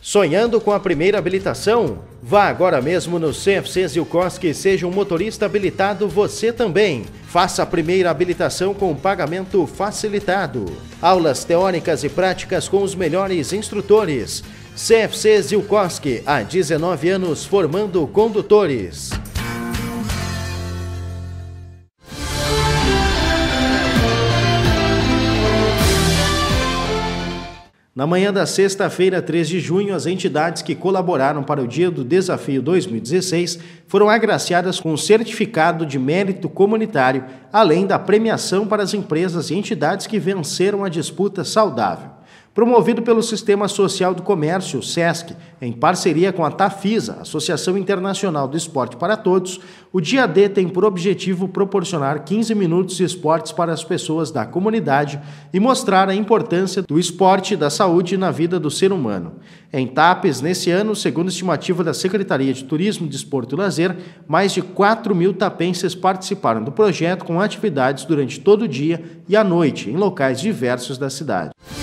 Sonhando com a primeira habilitação? Vá agora mesmo no CFC Zilkowski e seja um motorista habilitado você também. Faça a primeira habilitação com pagamento facilitado. Aulas teóricas e práticas com os melhores instrutores. CFC Zilkowski, há 19 anos formando condutores. Na manhã da sexta-feira, 3 de junho, as entidades que colaboraram para o Dia do Desafio 2016 foram agraciadas com um certificado de mérito comunitário, além da premiação para as empresas e entidades que venceram a disputa saudável. Promovido pelo Sistema Social do Comércio, SESC, em parceria com a Tafisa, Associação Internacional do Esporte para Todos, o Dia D tem por objetivo proporcionar 15 minutos de esportes para as pessoas da comunidade e mostrar a importância do esporte e da saúde na vida do ser humano. Em Tapes, nesse ano, segundo estimativa da Secretaria de Turismo, Desporto e Lazer, mais de 4.000 tapenses participaram do projeto com atividades durante todo o dia e à noite, em locais diversos da cidade.